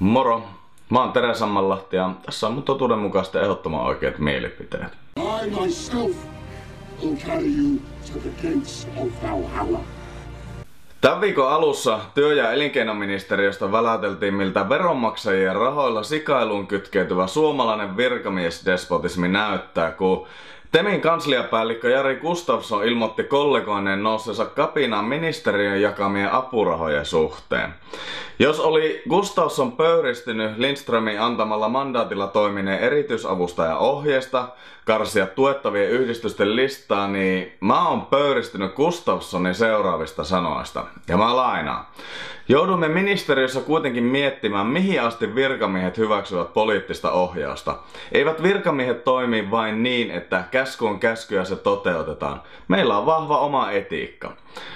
Moro! Mä oon Tere Sammanlahti ja tässä on mun totuudenmukaisesti ehdottoman oikeat mielipiteet. I myself will carry you to the gates of Valhalla. Tämän viikon alussa työ- ja elinkeinoministeriöstä väläteltiin, miltä veronmaksajien rahoilla sikailuun kytkeytyvä suomalainen virkamiesdespotismi näyttää, kun Temin kansliapäällikkö Jari Gustafsson ilmoitti kollegoineen noussensa kapinaan ministeriön jakamien apurahojen suhteen. Jos oli Gustafsson pöyristynyt Lindströmin antamalla mandaatilla toimineen erityisavustajan ohjeesta karsia tuettavien yhdistysten listaa, niin mä oon pöyristynyt Gustafssonin seuraavista sanoista. Ja mä lainaan. Joudumme ministeriössä kuitenkin miettimään, mihin asti virkamiehet hyväksyvät poliittista ohjausta. Eivät virkamiehet toimi vain niin, että käsky on käsky ja se toteutetaan. Meillä on vahva oma etiikka.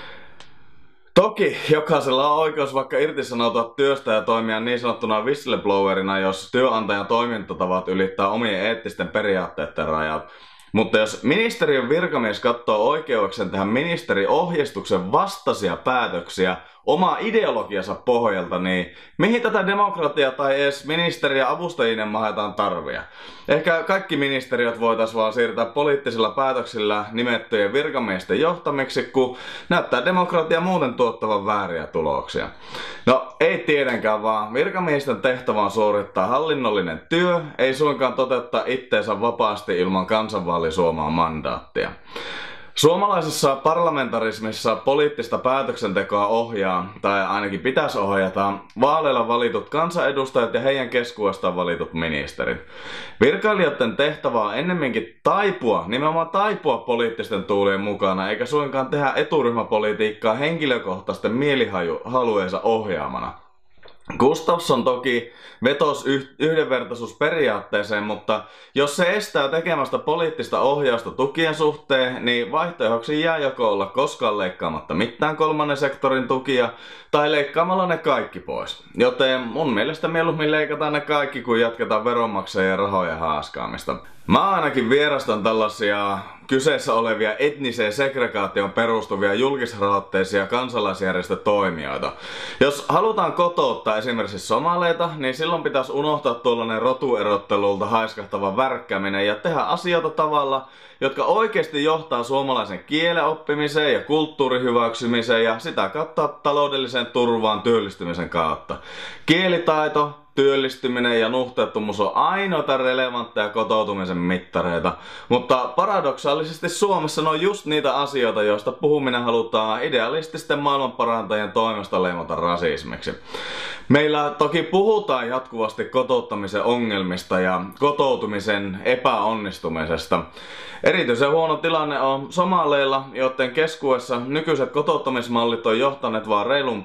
Toki jokaisella on oikeus vaikka irtisanoutua työstä ja toimia niin sanottuna whistleblowerina, jos työnantajan toimintatavat ylittää omien eettisten periaatteiden rajat. Mutta jos ministeriön virkamies katsoo oikeuksen tähän ministeriohjeistuksen vastaisia päätöksiä oma ideologiansa pohjalta, niin mihin tätä demokratiaa tai edes ministeriä avustajien mahetaan tarvia? Ehkä kaikki ministeriöt voitaisiin vaan siirtää poliittisilla päätöksillä nimettyjen virkamiesten johtamiksi, kun näyttää demokratia muuten tuottavan vääriä tuloksia. No ei tietenkään, vaan virkamiesten tehtävä on suorittaa hallinnollinen työ, ei suinkaan toteuttaa itteensä vapaasti ilman kansanvaalin suomaa mandaattia. Suomalaisessa parlamentarismissa poliittista päätöksentekoa ohjaa, tai ainakin pitäisi ohjata, vaaleilla valitut kansanedustajat ja heidän keskuudestaan valitut ministerit. Virkailijoiden tehtävä on ennemminkin nimenomaan taipua poliittisten tuulien mukana, eikä suinkaan tehdä eturyhmäpolitiikkaa henkilökohtaisten mielihalujensa ohjaamana. Gustafsson toki vetosi yhdenvertaisuusperiaatteeseen, mutta jos se estää tekemästä poliittista ohjausta tukien suhteen, niin vaihtoehdoksi jää joko olla koskaan leikkaamatta mitään kolmannen sektorin tukia tai leikkaamalla ne kaikki pois. Joten mun mielestä mieluummin leikataan ne kaikki, kun jatketaan veronmaksajien rahojen haaskaamista. Mä ainakin vierastan tällaisia kyseessä olevia etniseen segregaation perustuvia julkisrahoitteisia kansalaisjärjestötoimijoita. Jos halutaan kotouttaa esimerkiksi somaleita, niin silloin pitäisi unohtaa tuollainen rotuerottelulta haiskahtava värkkäminen ja tehdä asioita tavalla, jotka oikeasti johtaa suomalaisen kielen oppimiseen ja kulttuurin hyväksymiseen ja sitä kautta taloudelliseen turvaan työllistymisen kautta. Kielitaito, työllistyminen ja nuhteettomuus on ainoita relevantteja kotoutumisen mittareita, mutta paradoksaalisesti Suomessa ne on just niitä asioita, joista puhuminen halutaan idealististen maailmanparantajien toimesta leimata rasismiksi. Meillä toki puhutaan jatkuvasti kotouttamisen ongelmista ja kotoutumisen epäonnistumisesta. Erityisen huono tilanne on somaleilla, joiden keskuudessa nykyiset kotouttamismallit on johtaneet vaan reilun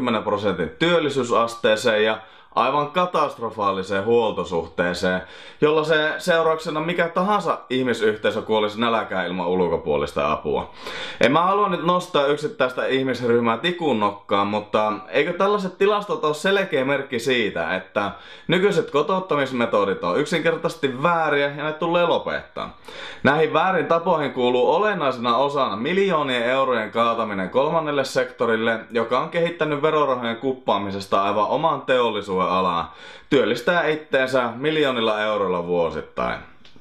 20% työllisyysasteeseen ja aivan katastrofaaliseen huoltosuhteeseen, jolla se seurauksena mikä tahansa ihmisyhteisö kuolisi nälkään ilman ulkopuolista apua. En mä halua nyt nostaa yksittäistä ihmisryhmää tikun nokkaan, mutta eikö tällaiset tilastot ole selkeä merkki siitä, että nykyiset kotouttamismetodit on yksinkertaisesti vääriä ja ne tulee lopettaa. Näihin väärin tapoihin kuuluu olennaisena osana miljoonien eurojen kaataminen kolmannelle sektorille, joka on kehittänyt verorahojen kuppaamisesta aivan oman teollisuuden alaa, työllistää itteensä miljoonilla euroilla vuosittain.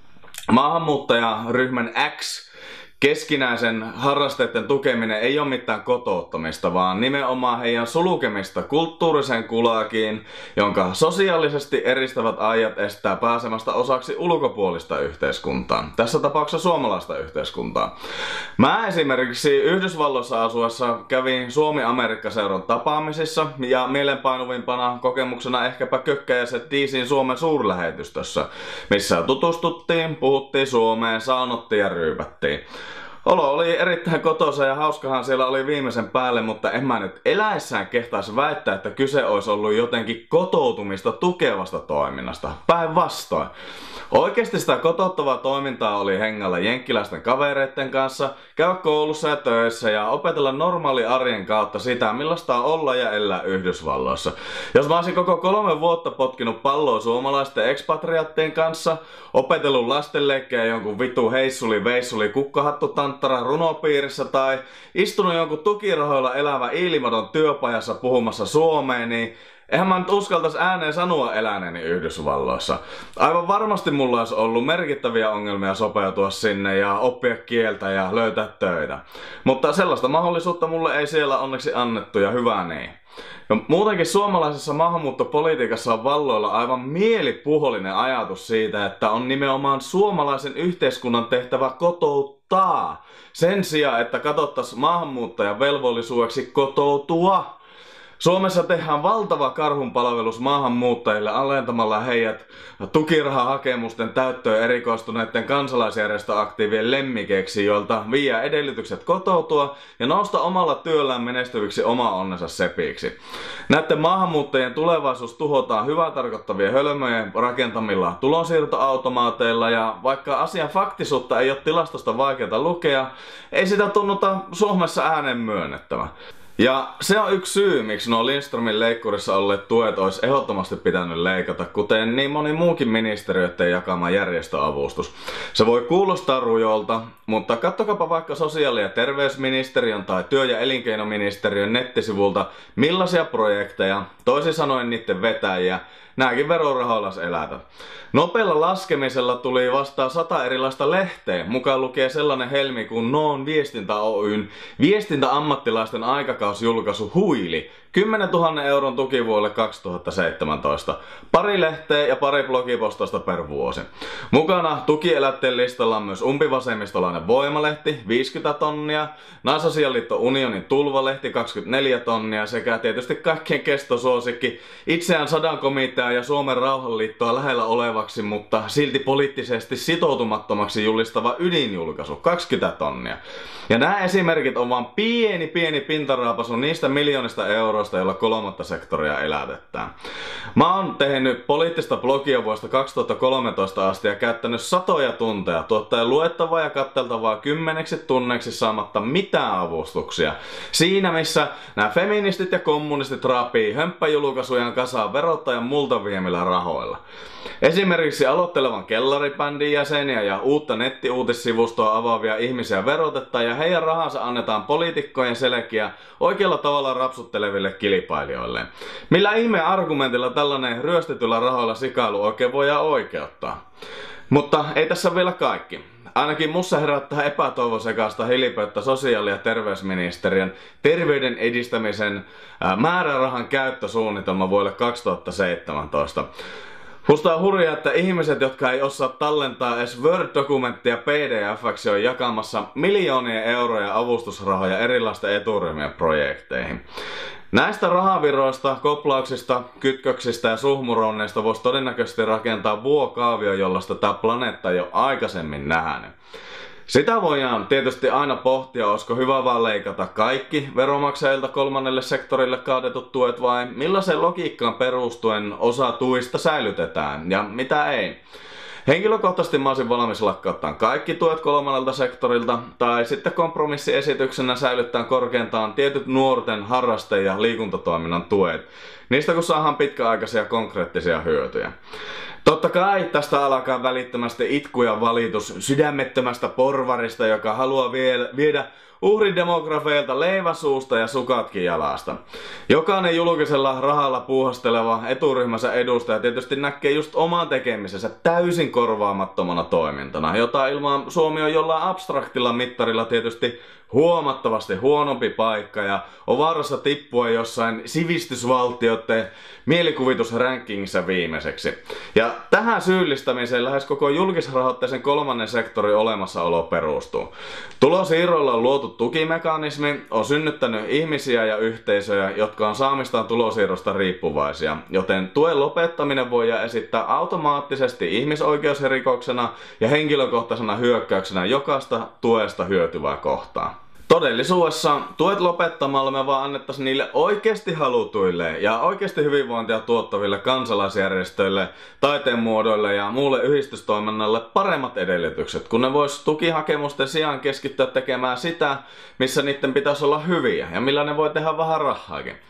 Maahanmuuttajaryhmän X keskinäisen harrasteiden tukeminen ei ole mitään kotouttamista, vaan nimenomaan heidän sulkemista kulttuuriseen kulakiin, jonka sosiaalisesti eristävät ajat estää pääsemästä osaksi ulkopuolista yhteiskuntaa. Tässä tapauksessa suomalaista yhteiskuntaa. Mä esimerkiksi Yhdysvalloissa asuessa kävin Suomi-Amerikka-seuran tapaamisissa ja mielenpainuvimpana kokemuksena ehkäpä kökkäjäiset DC:n Suomen suurlähetystössä, missä tutustuttiin, puhuttiin suomeen, saunottiin ja ryypättiin. Olo oli erittäin kotoisa ja hauskahan siellä oli viimeisen päälle, mutta en mä nyt eläessään kehtaisi väittää, että kyse olisi ollut jotenkin kotoutumista tukevasta toiminnasta. Päinvastoin. Oikeasti sitä kotouttavaa toimintaa oli hengällä jenkkiläisten kavereiden kanssa, käydä koulussa ja töissä ja opetella normaali arjen kautta sitä, millaista on olla ja elää Yhdysvalloissa. Jos mä olisin koko 3 vuotta potkinut palloa suomalaisten ekspatriaattien kanssa, opetellut lastenleikkejä jonkun vitu heissuli, veissuli, kukkahattu tanttara runopiirissä tai istunut jonkun tukirahoilla elävä Iilimadon työpajassa puhumassa suomeen, niin Eihän mä nyt uskaltais ääneen sanoa eläneeni Yhdysvalloissa. Aivan varmasti mulla olisi ollut merkittäviä ongelmia sopeutua sinne ja oppia kieltä ja löytää töitä. Mutta sellaista mahdollisuutta mulle ei siellä onneksi annettu ja hyvä niin. Ja muutenkin suomalaisessa maahanmuuttopolitiikassa on valloilla aivan mielipuolinen ajatus siitä, että on nimenomaan suomalaisen yhteiskunnan tehtävä kotouttaa. Sen sijaan, että katsottaisiin maahanmuuttajan velvollisuudeksi kotoutua. Suomessa tehdään valtava karhunpalvelus maahanmuuttajille alentamalla heidät tukirahahakemusten täyttöön erikoistuneiden kansalaisjärjestöaktiivien lemmikeiksi, joilta viiää edellytykset kotoutua ja nousta omalla työllään menestyviksi oma onnensa sepiksi. Näiden maahanmuuttajien tulevaisuus tuhotaan hyvää tarkoittavien hölmöjen rakentamilla tulonsiirtoautomaateilla, ja vaikka asian faktisuutta ei ole tilastosta vaikeaa lukea, ei sitä tunnuta Suomessa ääneen myönnettävä. Ja se on yksi syy, miksi nuo Lindströmin leikkurissa olleet tuet olisi ehdottomasti pitänyt leikata, kuten niin moni muukin ministeriöiden jakama järjestöavustus. Se voi kuulostaa rujolta, mutta kattokapa vaikka sosiaali- ja terveysministeriön tai työ- ja elinkeinoministeriön nettisivulta, millaisia projekteja, toisin sanoen niiden vetäjiä, nääkin verorahoilla elätät. Nopealla laskemisella tuli vastaan 100 erilaista lehteä, mukaan lukee sellainen helmikuun Noon Viestintä Oyn viestintäammattilaisten aikakausjulkaisu Huili, 10 000 euron tuki vuodelle 2017. Pari lehteä ja pari blogipostausta per vuosi. Mukana tukielätteen listalla on myös umpivasemmistolainen Voimalehti, 50 tonnia, Naisasialiitto Unionin Tulvalehti, 24 tonnia sekä tietysti kaikkien kestosuosikki itseään Sadan komitea ja Suomen Rauhanliittoa lähellä olevaksi, mutta silti poliittisesti sitoutumattomaksi julistava ydinjulkaisu, 20 tonnia. Ja nämä esimerkit on vaan pieni pintaraapasu niistä miljoonista euroista, joilla kolmatta sektoria elätetään. Mä oon tehnyt poliittista blogia vuodesta 2013 asti ja käyttänyt satoja tunteja tuottaen luettavaa ja katteltavaa 10 tunneiksi saamatta mitään avustuksia. Siinä missä nämä feministit ja kommunistit raapii hömppäjulkaisujaan kasaan verottajan multa viemillä rahoilla. Esimerkiksi aloittelevan kellaribändin jäseniä ja uutta nettiuutissivustoa avaavia ihmisiä verotetaan ja heidän rahansa annetaan poliitikkojen selkiä oikealla tavalla rapsutteleville kilpailijoille. Millä ihmeen argumentilla tällainen ryöstetyllä rahoilla sikailu oikein voidaan oikeuttaa? Mutta ei tässä vielä kaikki. Ainakin mussa herättää epätoivosekaista hilipeyttä sosiaali- ja terveysministeriön terveyden edistämisen määrärahan käyttösuunnitelma vuodelle 2017. Musta on hurjaa, että ihmiset, jotka ei osaa tallentaa edes Word-dokumenttia PDF:ksi, on jakamassa miljoonien euroja avustusrahoja erilaisten eturyhmien projekteihin. Näistä rahaviroista, koplauksista, kytköksistä ja suhmuronneista voisi todennäköisesti rakentaa vuokaavio, jollaista tämä planeetta ei ole aikaisemmin nähnyt. Sitä voidaan tietysti aina pohtia, olisiko hyvä vaan leikata kaikki veronmaksajilta kolmannelle sektorille kaadetut tuet vai millaiseen logiikkaan perustuen osa tuista säilytetään ja mitä ei. Henkilökohtaisesti mä olisin valmis lakkauttaa kaikki tuet kolmannelta sektorilta tai sitten kompromissiesityksenä säilyttää korkeintaan tietyt nuorten harraste- ja liikuntatoiminnan tuet. Niistä kun saadaan pitkäaikaisia konkreettisia hyötyjä. Totta kai tästä alkaa välittömästi itku ja valitus sydämettömästä porvarista, joka haluaa viedä uhridemografeilta leiväsuusta ja sukatkin jalasta. Jokainen julkisella rahalla puuhasteleva eturyhmänsä edustaja tietysti näkee just oman tekemisensä täysin korvaamattomana toimintana, jota ilman Suomi on jollain abstraktilla mittarilla tietysti huomattavasti huonompi paikka ja on vaarassa tippua jossain sivistysvaltioiden mielikuvitusrankingissa viimeiseksi. Ja tähän syyllistämiseen lähes koko julkisrahoitteisen kolmannen sektorin olemassaolo perustuu. Tulosiirroilla on luotu tukimekanismi, on synnyttänyt ihmisiä ja yhteisöjä, jotka on saamistaan tulosiirrosta riippuvaisia, joten tuen lopettaminen voidaan esittää automaattisesti ihmisoikeusrikoksena ja henkilökohtaisena hyökkäyksenä jokaista tuesta hyötyvää kohtaan. Todellisuudessa tuet lopettamalla me vaan annettaisiin niille oikeasti halutuille ja oikeasti hyvinvointia tuottaville kansalaisjärjestöille, taiteen muodoille ja muulle yhdistystoiminnalle paremmat edellytykset, kun ne vois tukihakemusten sijaan keskittyä tekemään sitä, missä niiden pitäisi olla hyviä ja millä ne voi tehdä vähän rahaakin.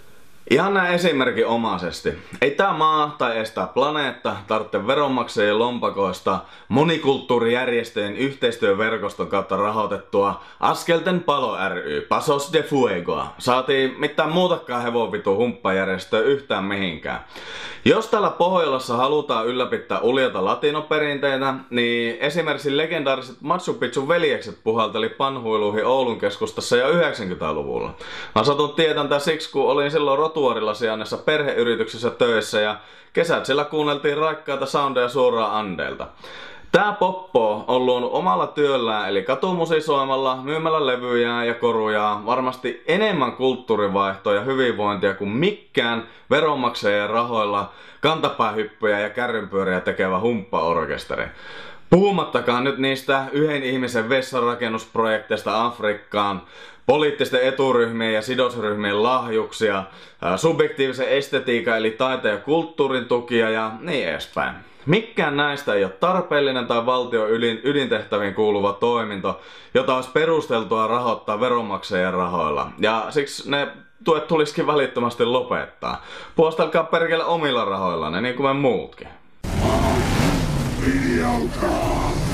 Ihan näin esimerkinomaisesti. Ei tää maa tai edes tää planeetta tarvitse veronmaksajien lompakoista monikulttuurijärjestöjen yhteistyöverkoston kautta rahoitettua Askelten Palo ry, Pasos de Fuegoa. Saatiin mitään muutakaan hevonvitu humppajärjestöä yhtään mihinkään. Jos täällä Pohjolassa halutaan ylläpitää uljata latinoperinteitä, niin esimerkiksi legendaariset Machu Picchun veljekset puhalteli panhuiluihin Oulun keskustassa jo 90-luvulla. Mä satun tietän tää siksi, kun olin silloin Rotuarilla sijainnessa perheyrityksessä töissä ja kesät siellä kuunneltiin raikkaita soundeja suoraan Andeilta. Tää poppo on luonut omalla työllään eli katumusisoimalla, myymällä levyjä ja koruja varmasti enemmän kulttuurivaihtoa ja hyvinvointia kuin mikään veronmaksajien rahoilla kantapäähyppyjä ja kärrynpyöriä tekevä humppaorkesteri. Puhumattakaan nyt niistä yhden ihmisen vessanrakennusprojekteista Afrikkaan, poliittisten eturyhmien ja sidosryhmien lahjuksia, subjektiivisen estetiikan eli taiteen ja kulttuurin tukia ja niin edespäin. Mikään näistä ei ole tarpeellinen tai valtion ydintehtäviin kuuluva toiminto, jota olisi perusteltua rahoittaa veronmaksajien rahoilla. Ja siksi ne tuet tulisikin välittömästi lopettaa. Puostelkaa perkele omilla rahoillanne, niin kuin me muutkin. Mediocre.